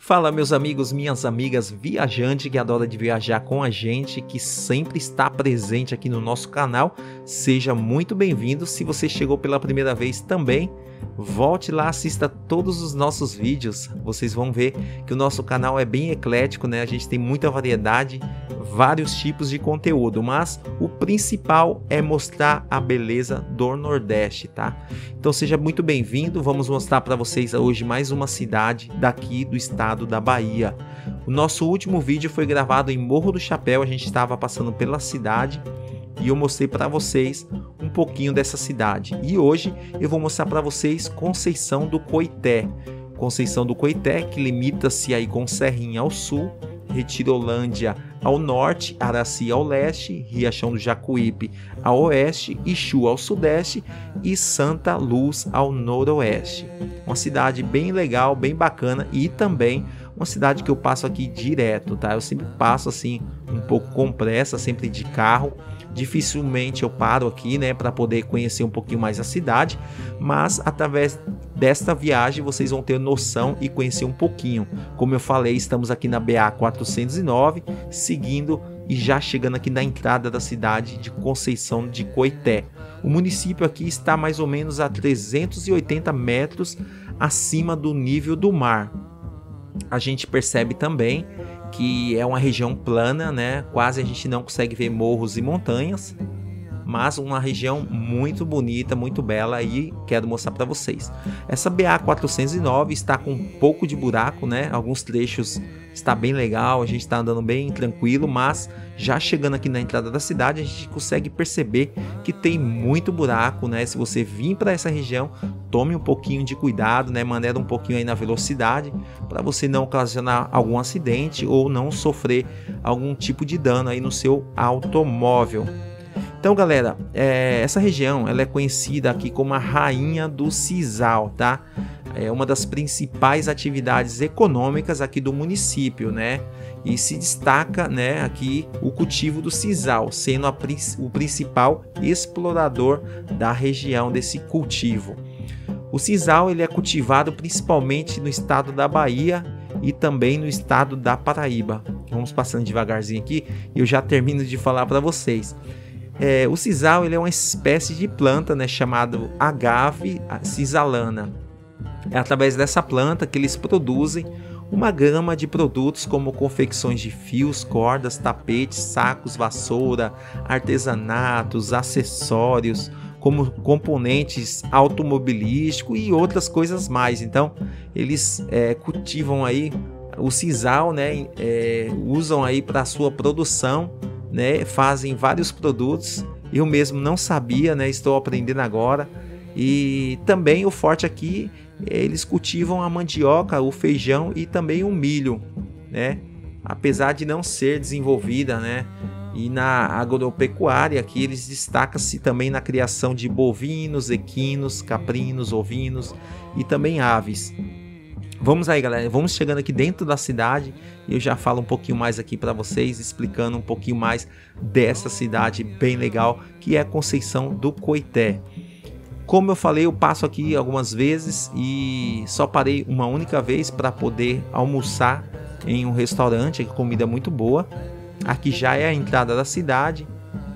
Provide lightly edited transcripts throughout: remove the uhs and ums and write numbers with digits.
Fala meus amigos, minhas amigas viajantes que adoram de viajar com a gente, que sempre está presente aqui no nosso canal. Seja muito bem-vindo. Se você chegou pela primeira vez também, volte lá, assista todos os nossos vídeos. Vocês vão ver que o nosso canal é bem eclético, né? A gente tem muita variedade, vários tipos de conteúdo, mas o principal é mostrar a beleza do Nordeste, tá? Então seja muito bem-vindo. Vamos mostrar para vocês hoje mais uma cidade daqui do estado da Bahia. O nosso último vídeo foi gravado em Morro do Chapéu. A gente estava passando pela cidade e eu mostrei para vocês um pouquinho dessa cidade. E hoje eu vou mostrar para vocês Conceição do Coité. Conceição do Coité, que limita-se aí com Serrinha ao sul, Retirolândia ao norte, Araci ao leste, Riachão do Jacuípe ao oeste, Ixu ao sudeste e Santa Luz ao noroeste. Uma cidade bem legal, bem bacana e também uma cidade que eu passo aqui direto, tá? Eu sempre passo assim um pouco com pressa, sempre de carro. Dificilmente eu paro aqui, né, para poder conhecer um pouquinho mais a cidade, mas através desta viagem vocês vão ter noção e conhecer um pouquinho. Como eu falei, estamos aqui na BA 409, seguindo e já chegando aqui na entrada da cidade de Conceição de Coité. O município aqui está mais ou menos a 380 metros acima do nível do mar. A gente percebe também que é uma região plana, né? Quase a gente não consegue ver morros e montanhas, mas uma região muito bonita, muito bela e quero mostrar para vocês. Essa BA 409 está com um pouco de buraco, né? Alguns trechos está bem legal, a gente está andando bem tranquilo, mas já chegando aqui na entrada da cidade a gente consegue perceber que tem muito buraco, né? Se você vir para essa região, tome um pouquinho de cuidado, né? Maneira um pouquinho aí na velocidade para você não ocasionar algum acidente ou não sofrer algum tipo de dano aí no seu automóvel. Então galera, essa região ela é conhecida aqui como a rainha do sisal, tá? É uma das principais atividades econômicas aqui do município, né? E se destaca, né, aqui o cultivo do sisal, sendo o principal explorador da região desse cultivo. O sisal ele é cultivado principalmente no estado da Bahia e também no estado da Paraíba. Vamos passando devagarzinho aqui e eu já termino de falar para vocês. O sisal ele é uma espécie de planta, né, chamado agave sisalana. É através dessa planta que eles produzem uma gama de produtos como confecções de fios, cordas, tapetes, sacos, vassoura, artesanatos, acessórios, como componentes automobilísticos e outras coisas mais. Então eles cultivam aí o sisal, né, usam aí para sua produção, né, fazem vários produtos. Eu mesmo não sabia, né, estou aprendendo agora. E também o forte aqui, eles cultivam a mandioca, o feijão e também o milho, né? Apesar de não ser desenvolvida, né? E na agropecuária aqui eles destacam-se também na criação de bovinos, equinos, caprinos, ovinos e também aves. Vamos aí galera, vamos chegando aqui dentro da cidade e eu já falo um pouquinho mais aqui para vocês, explicando um pouquinho mais dessa cidade bem legal que é Conceição do Coité. Como eu falei, eu passo aqui algumas vezes e só parei uma única vez para poder almoçar em um restaurante, comida muito boa. Aqui já é a entrada da cidade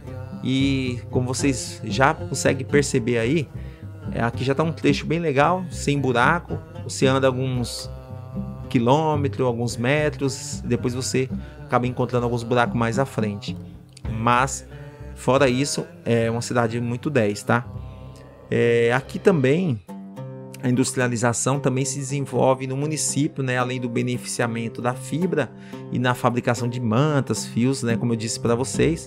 e como vocês já conseguem perceber aí, aqui já está um trecho bem legal, sem buraco. Você anda alguns quilômetros, alguns metros, depois você acaba encontrando alguns buracos mais à frente. Mas fora isso, é uma cidade muito 10, tá? Aqui também a industrialização também se desenvolve no município, né? Além do beneficiamento da fibra e na fabricação de mantas, fios, né? Como eu disse para vocês,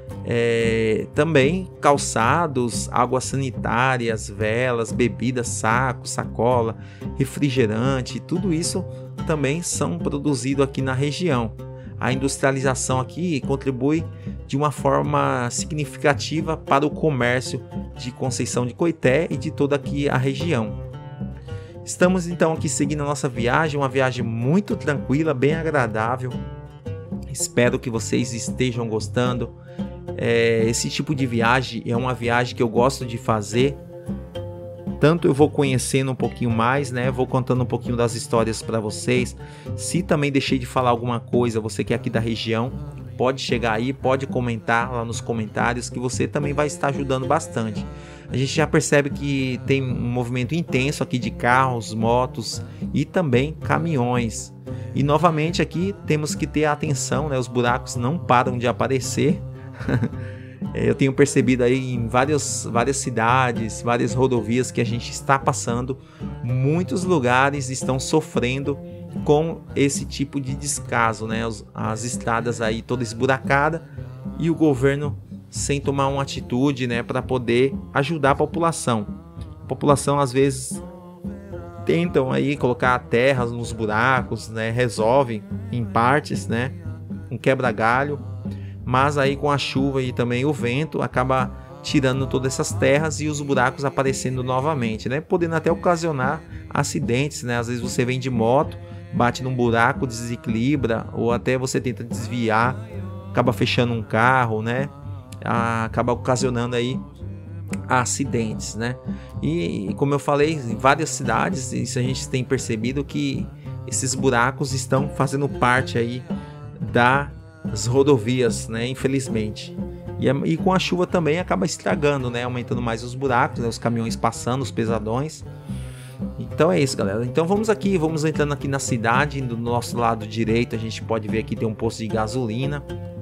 também calçados, águas sanitárias, velas, bebidas, saco, sacola, refrigerante, tudo isso também são produzidos aqui na região. A industrialização aqui contribui de uma forma significativa para o comércio de Conceição de Coité e de toda aqui a região. Estamos então aqui seguindo a nossa viagem, uma viagem muito tranquila, bem agradável. Espero que vocês estejam gostando. Esse tipo de viagem é uma viagem que eu gosto de fazer tanto eu vou conhecendo um pouquinho mais, né? Vou contando um pouquinho das histórias para vocês. Se também deixei de falar alguma coisa, você que é aqui da região, pode chegar aí, pode comentar lá nos comentários, que você também vai estar ajudando bastante. A gente já percebe que tem um movimento intenso aqui de carros, motos e também caminhões. E novamente aqui temos que ter atenção, né? Os buracos não param de aparecer. Eu tenho percebido aí em várias cidades, várias rodovias que a gente está passando, muitos lugares estão sofrendo com esse tipo de descaso, né? As estradas aí toda esburacada e o governo sem tomar uma atitude, né, para poder ajudar a população. A população às vezes tentam aí colocar terras nos buracos, né? Resolvem em partes, né? Um quebra-galho. Mas aí com a chuva e também o vento acaba tirando todas essas terras e os buracos aparecendo novamente, né? Podendo até ocasionar acidentes, né? Às vezes você vem de moto, bate num buraco, desequilibra, ou até você tenta desviar, acaba fechando um carro, né? Acaba ocasionando aí acidentes, né? E como eu falei, em várias cidades, isso a gente tem percebido que esses buracos estão fazendo parte aí das rodovias, né? Infelizmente. E com a chuva também acaba estragando, né? Aumentando mais os buracos, né? Os caminhões passando, os pesadões. Então é isso, galera. Então vamos entrando aqui na cidade. Do nosso lado direito a gente pode ver aqui tem um posto de gasolina.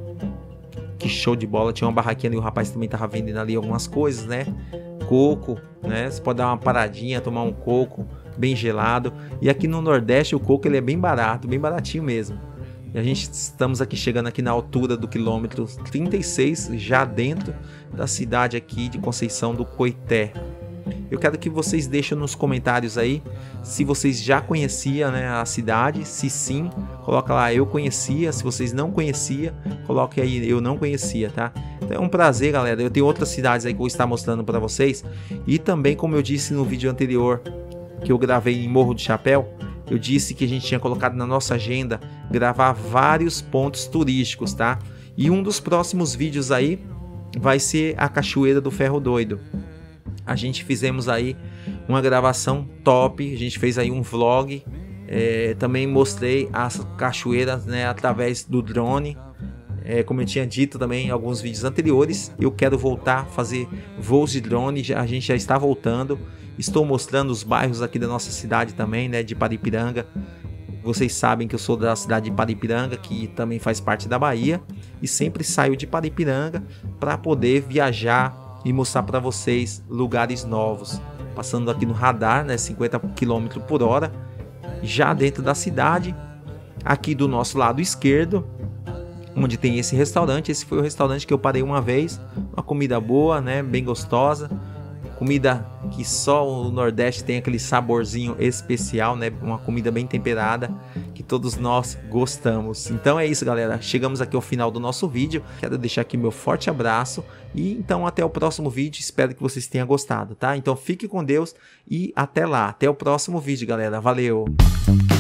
Que show de bola. Tinha uma barraquinha ali, o rapaz também tava vendendo ali algumas coisas, né? Coco, né? Você pode dar uma paradinha, tomar um coco bem gelado. E aqui no Nordeste o coco ele é bem barato, bem baratinho mesmo. E a gente estamos aqui chegando aqui na altura do quilômetro 36, já dentro da cidade aqui de Conceição do Coité. Eu quero que vocês deixem nos comentários aí se vocês já conheciam, né, a cidade. Se sim, coloca lá eu conhecia. Se vocês não conheciam, coloque aí eu não conhecia, tá? Então é um prazer, galera. Eu tenho outras cidades aí que eu vou estar mostrando para vocês. E também, como eu disse no vídeo anterior que eu gravei em Morro do Chapéu, eu disse que a gente tinha colocado na nossa agenda gravar vários pontos turísticos, tá? E um dos próximos vídeos aí vai ser a Cachoeira do Ferro Doido. A gente fizemos aí uma gravação top, a gente fez aí um vlog, também mostrei as cachoeiras, né, através do drone. Como eu tinha dito também em alguns vídeos anteriores, eu quero voltar a fazer voos de drone, a gente já está voltando. Estou mostrando os bairros aqui da nossa cidade também, né, de Paripiranga. Vocês sabem que eu sou da cidade de Paripiranga, que também faz parte da Bahia, e sempre saio de Paripiranga para poder viajar e mostrar para vocês lugares novos. Passando aqui no radar, né, 50 km por hora, já dentro da cidade. Aqui do nosso lado esquerdo, onde tem esse restaurante, esse foi o restaurante que eu parei uma vez. Uma comida boa, né, bem gostosa. Comida que só o Nordeste tem aquele saborzinho especial, né? Uma comida bem temperada que todos nós gostamos. Então é isso, galera. Chegamos aqui ao final do nosso vídeo. Quero deixar aqui meu forte abraço e então até o próximo vídeo. Espero que vocês tenham gostado, tá? Então fique com Deus e até lá. Até o próximo vídeo, galera. Valeu!